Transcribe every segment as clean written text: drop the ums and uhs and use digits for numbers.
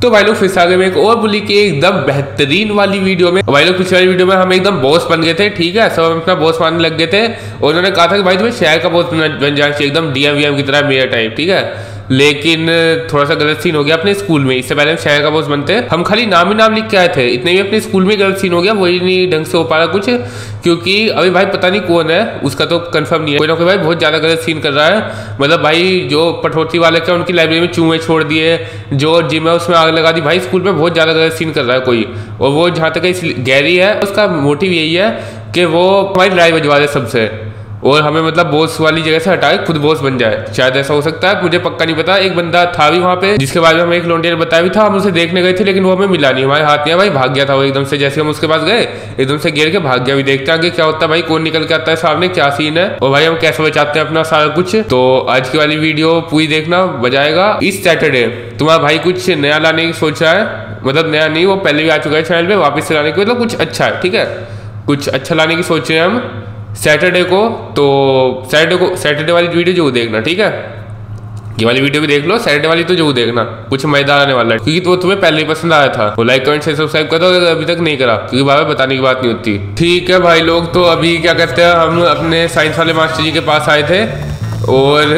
तो भाई लोग फिर से आगे में एक और बुली की एकदम बेहतरीन वाली वीडियो में। भाई लोग पिछले वाली वीडियो में हम एकदम बॉस बन गए थे, ठीक है, सब हम अपना बॉस मानने लग गए थे और उन्होंने कहा था कि भाई तुम्हें शहर का बॉस बन जाना चाहिए, एकदम डीएम वीएम की तरह मेरा टाइप, ठीक है। लेकिन थोड़ा सा गलत सीन हो गया अपने स्कूल में। इससे पहले हम शहर का बॉस बनते, हम खाली नाम ही नाम लिख के आए थे, इतने भी अपने स्कूल में गलत सीन हो गया, वही नहीं ढंग से हो पा रहा कुछ, क्योंकि अभी भाई पता नहीं कौन है, उसका तो कंफर्म नहीं है, कोई ना कोई भाई बहुत ज़्यादा गलत सीन कर रहा है। मतलब भाई जो पठौती वाले थे उनकी लाइब्रेरी में चूहे छोड़ दिए, जो जिम है उसमें आग लगा दी, भाई स्कूल में बहुत ज़्यादा गलत सीन कर रहा है कोई। और वो जहाँ तक गैरी है उसका मोटिव यही है कि वो हमारी लड़ाई बजवा दे सबसे और हमें मतलब बॉस वाली जगह से हटा के खुद बॉस बन जाए, शायद ऐसा हो सकता है, मुझे पक्का नहीं पता। एक बंदा था भी वहाँ पे जिसके बारे में हमें एक लौंडे ने बताया भी था, हम उसे देखने गए थे लेकिन वो हमें मिला नहीं, हमारे हाथ में भाई भाग गया था वो एकदम से। जैसे हम उसके पास गए एकदम से गिर के भाग गया। भी देखते हैं आगे क्या होता है भाई, कौन निकल के आता है सामने, क्या सीन है और भाई हम कैसे बचाते हैं अपना सारा कुछ। तो आज की वाली वीडियो पूरी देखना, बजाएगा। इस सैटरडे तुम्हारा भाई कुछ नया लाने की सोच रहा है, मतलब नया नहीं, वो पहले भी आ चुका है चैनल पे, वापस से लाने की, मतलब कुछ अच्छा है, ठीक है, कुछ अच्छा लाने की सोच रहे हैं हम सैटरडे को। तो सैटरडे वाली वीडियो जरूर देखना, ठीक है, ये वाली वीडियो भी देख लो, सैटरडे वाली तो जरूर देखना, कुछ मजेदार आने वाला है, क्योंकि तो तुम्हें पहले ही पसंद आया था। वो लाइक कमेंट से सब्सक्राइब कर दो अगर अभी तक नहीं करा, क्योंकि बाबा बताने की बात नहीं होती। ठीक है भाई लोग, तो अभी क्या कहते हैं, हम अपने साइंस वाले मास्टर जी के पास आए थे और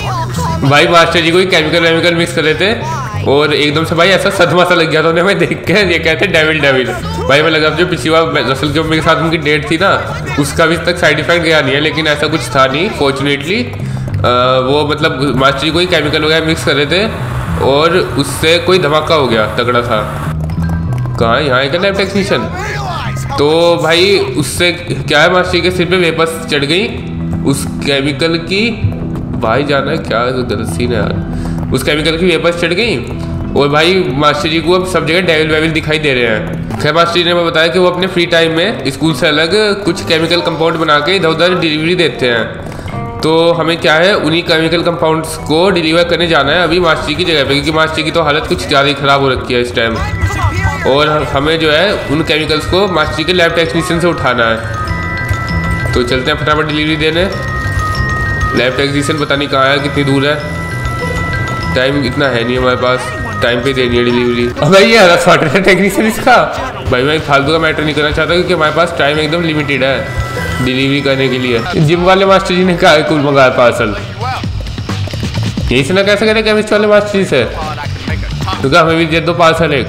भाई मास्टर जी कोई केमिकल मिक्स कर रहे थे और एकदम से भाई ऐसा सदमा सा लग गया था उन्हें हमें देख के, ये कहते डेविल भाई। मैं लगा जो पिछली बार रसल के के साथ उनकी डेट थी ना, उसका अभी तक साइड इफेक्ट गया नहीं है, लेकिन ऐसा कुछ था नहीं फॉर्चुनेटली। वो मतलब मास्टर जी कोई केमिकल वगैरह मिक्स कर रहे थे और उससे कोई धमाका हो गया तगड़ा था। कहाँ यहाँ एक लैब टेक्नीशियन, तो भाई उससे क्या है, मास्टर जी के सिर पे वेपर्स चढ़ गई उस केमिकल की, भाई जाना है क्या गलत सीन है यार, उस केमिकल की वेपर्स चढ़ गई और भाई मास्टर जी को अब सब जगह डेविल वेविल दिखाई दे रहे हैं। खैर मास्टर जी ने मैं बताया कि वो अपने फ्री टाइम में स्कूल से अलग कुछ केमिकल कंपाउंड बना के इधर उधर डिलीवरी देते हैं। तो हमें क्या है, उन्हीं केमिकल कंपाउंड्स को डिलीवर करने जाना है अभी मास्टर जी की जगह पे, क्योंकि मास्टर जी की तो हालत कुछ ज़्यादा ही ख़राब हो रखी है इस टाइम, और हमें जो है उन केमिकल्स को मास्टर जी के लैब टेक्नीशियन से उठाना है। तो चलते हैं फटाफट डिलीवरी देने। लैब टेक्नीशियन पता नहीं कहाँ है, कितनी दूर है, टाइम इतना है नहीं हमारे पास, टाइम पे देनी है डिलीवरी। अब भाई ये हरा शॉर्ट है टेक्नीशियन इसका, भाई मैं फालतू का मैटर नहीं करना चाहता, क्योंकि हमारे पास टाइम एकदम लिमिटेड है डिलीवरी करने के लिए। जिम वाले मास्टर जी ने कहा कुल मंगाया पार्सल, यही से ना कैसे करें केमिस्ट वाले मास्टर जी से, क्योंकि हमें भी दे दो पार्सल एक,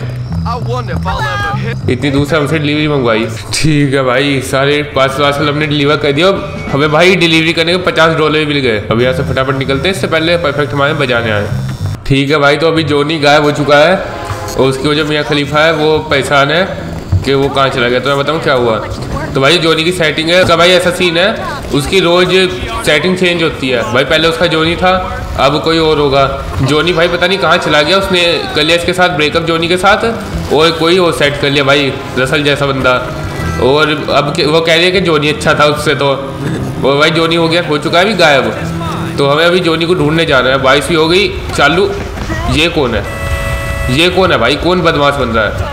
इतनी दूर से हमसे डिलीवरी मंगवाई। ठीक है भाई, सारे पार्सल हमने डिलीवर कर दिया, हमें भाई डिलीवरी करने के $50 भी मिल गए। अब यहाँ से फटाफट निकलते हैं, इससे पहले परफेक्ट हमारे बजाने आए। ठीक है भाई, तो अभी जोनी गायब हो चुका है और उसकी वजह मियाँ खलीफा है वो परेशान है कि वो कहाँ चला गया। तो मैं बताऊँ क्या हुआ। तो भाई जोनी की सेटिंग है उसका, भाई ऐसा सीन है उसकी रोज सेटिंग चेंज होती है। भाई पहले उसका जोनी था, अब कोई और होगा। जोनी भाई पता नहीं कहाँ चला गया, उसने कर लिया इसके साथ ब्रेकअप जोनी के साथ और कोई और सेट कर लिया भाई रसल जैसा बंदा, और अब वो कह रही है कि जोनी अच्छा था उससे, तो वो भाई जोनी हो चुका है अभी गायब। तो हमें अभी जोनी को ढूंढने जाना है। 22 भी हो गई चालू। ये कौन है, ये कौन है भाई, कौन बदमाश बन रहा है।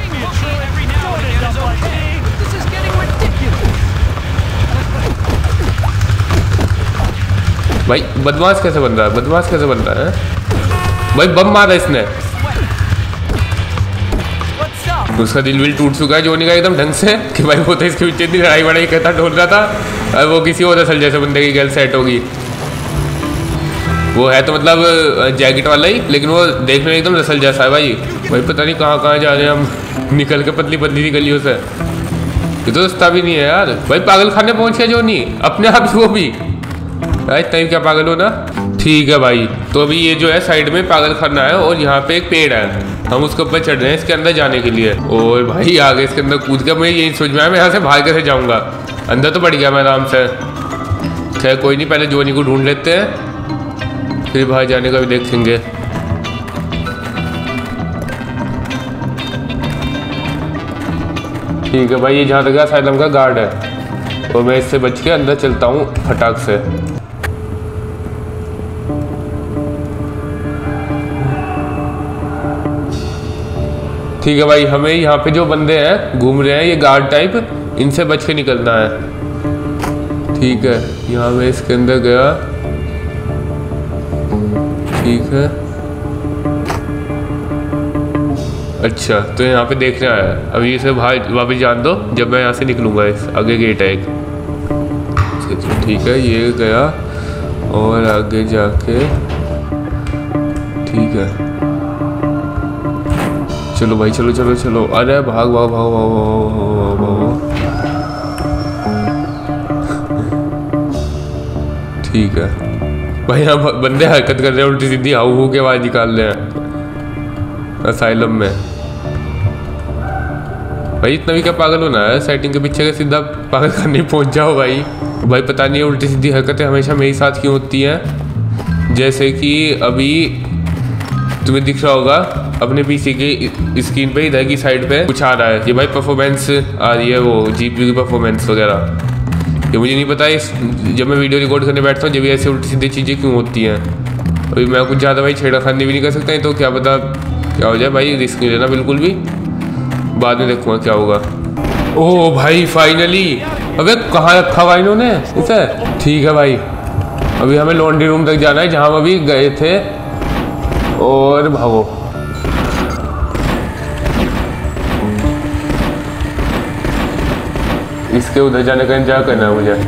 भाई बदमाश कैसे बन रहा है, बदमाश कैसे बन रहा है भाई, बम मारा इसने, उसका दिल विल टूट चुका है जोनी का एकदम ढंग से, कि भाई वो तो इसके पीछे इतनी लड़ाई वड़ाई कहता ढोल रहा था, और वो किसी और असल जैसे बंदे की गर्ल सेट होगी। वो है तो मतलब जैकेट वाला ही, लेकिन वो देखने में एकदम रसल जैसा है भाई। भाई पता नहीं कहाँ कहाँ जा रहे हैं हम, निकल के पतली पतली गलियों से, ये तो रास्ता भी नहीं है यार। भाई पागल खाने पहुँच गया जोनी अपने आप, वो भी तभी क्या पागल हो ना। ठीक है भाई, तो अभी ये जो है साइड में पागल खाना है और यहाँ पे एक पेड़ है, हम उसके ऊपर चढ़ रहे हैं इसके अंदर जाने के लिए। और भाई आगे इसके अंदर कूद के मैं यही सोच में आया मैं यहाँ से बाहर कैसे जाऊँगा, अंदर तो बढ़ गया मैं आराम से। खैर कोई नहीं, पहले जोनी को ढूंढ लेते हैं फिर बाहर जाने का भी देखेंगे। ठीक है भाई, ये जहाँ तक साइलम का गार्ड है और मैं इससे बच के अंदर चलता हूँ फटाक से। ठीक है भाई, हमें यहाँ पे जो बंदे हैं घूम रहे हैं ये गार्ड टाइप, इनसे बच के निकलना है। ठीक है, यहाँ मैं इसके अंदर गया, ठीक है अच्छा तो यहाँ पे देखना है, अभी इसे बाहर वापस जान दो, जब मैं यहाँ से निकलूँगा इस आगे गेट है एक। ठीक है ये गया और आगे जाके ठीक है, चलो भाई चलो चलो चलो, अरे भाग भाग भाग भाग भाग। ठीक है भाई यहाँ बंदे हरकत कर रहे हैं उल्टी सीधी, हाउ हू के आवाज निकाल रहे हैं असाइलम में। भाई इतना भी क्या पागल होना है, सेटिंग के पीछे के सीधा पागल करने पहुंच जाओ भाई। भाई पता नहीं है उल्टी सीधी हरकतें हमेशा मेरे साथ क्यों होती हैं। जैसे कि अभी तुम्हें दिख रहा होगा अपने पीसी की स्क्रीन पे इधर की साइड पे कुछ आ रहा है, ये भाई परफॉर्मेंस आ रही है, वो जीपीयू की परफॉर्मेंस वगैरह। ये मुझे नहीं पता जब मैं वीडियो रिकॉर्ड करने बैठता हूँ जब ऐसे उल्टी सीधी चीज़ें क्यों होती हैं। अभी मैं कुछ ज़्यादा भाई छेड़खानी भी नहीं कर सकता, तो क्या पता क्या हो जाए भाई, रिस्क नहीं लेना बिल्कुल भी, बाद में देखूँगा क्या होगा। ओह भाई फाइनली, अबे कहाँ रखा भाई इन्होंने इसे। ठीक है भाई अभी हमें लॉन्ड्री रूम तक जाना है जहाँ हम अभी गए थे, और भागो। इसके उधर जाने का इंतजार करना है मुझे।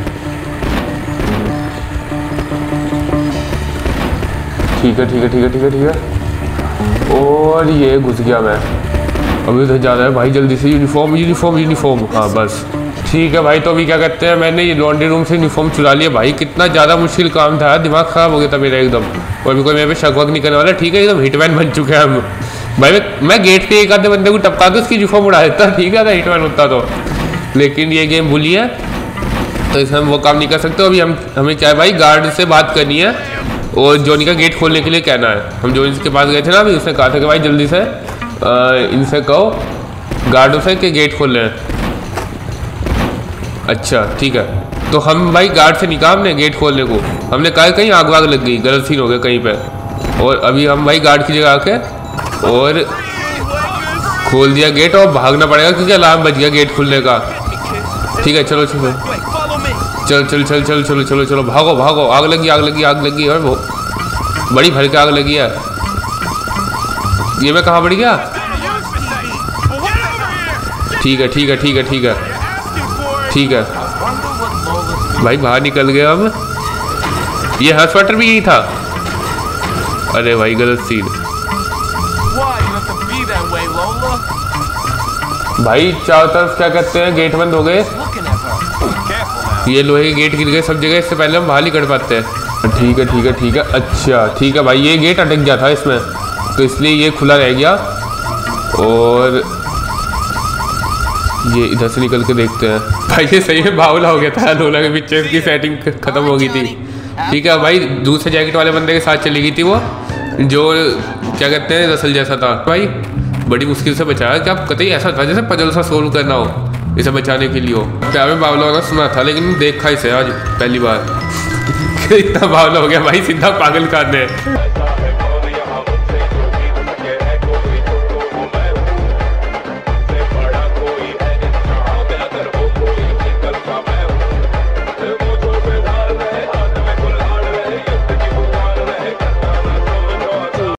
ठीक है ठीक है ठीक है ठीक है ठीक है, और ये घुस गया मैं। अभी उधर जाना है भाई जल्दी से, यूनिफॉर्म यूनिफॉर्म यूनिफॉर्म, हाँ बस ठीक है भाई। तो अभी क्या करते हैं, मैंने ये लॉन्ड्री रूम से यूनिफॉर्म चुरा लिया भाई, कितना ज़्यादा मुश्किल काम था, दिमाग ख़राब हो गया था मेरा एकदम। और अभी कोई मेरे पे शक वक नहीं करने वाला, ठीक है एकदम हिटमैन बन चुके हैं हम भाई। मैं गेट पे एक आधे बंदे को टपका के उसकी यूनिफॉर्म उड़ा देता, ठीक है हिटमैन होता तो, लेकिन ये गेम भूली है तो इसमें हम वो काम नहीं कर सकते। अभी हमें क्या है भाई, गार्ड से बात करनी है और जॉनी का गेट खोलने के लिए कहना है। हम जॉनी के पास गए थे ना अभी, उसने कहा था कि भाई जल्दी से इनसे कहो गार्डों से कि गेट खोल लें। अच्छा ठीक है, तो हम भाई गार्ड से निकाल ने गेट खोलने को, हमने कहा कहीं आग वाग लग गई, गलत सीन हो गया कहीं पे। और अभी हम भाई गार्ड की जगह आके और खोल दिया गेट, और भागना पड़ेगा क्योंकि अलार्म बज गया गेट खुलने का। ठीक है चलो चलो चल चल चल चल चलो चलो चलो, भागो भागो, आग लगी आग लगी आग लगी, और वो बड़ी भर के आग लगी है। ये मैं कहाँ बढ़ गया। ठीक है ठीक है ठीक है ठीक है ठीक है भाई, बाहर निकल गए हम। ये हर्ष वाटर भी यही था, अरे भाई गलत सीन भाई। चारों तरफ क्या कहते हैं गेट बंद हो गए, ये लोहे के गेट गिर गए सब जगह, इससे पहले हम बाहर नहीं कर पाते हैं। ठीक है ठीक है ठीक है, अच्छा ठीक है भाई, ये गेट अटक गया था इसमें तो इसलिए ये खुला रह गया। और ये इधर से निकल के देखते हैं भाई, ये सही में बावला हो गया था, लोला के पीछे इसकी सेटिंग खत्म हो गई थी। ठीक है भाई, दूसरे जैकेट वाले बंदे के साथ चली गई थी वो, जो क्या कहते हैं रसल जैसा था भाई, बड़ी मुश्किल से बचाया। कि आप कतई ऐसा था जैसे पजल सा सोल्व करना हो इसे बचाने के लिए हो। क्या मैं बावला होना सुना था लेकिन देखा इसे आज पहली बार इतना बावला हो गया भाई, सीधा पागल करने।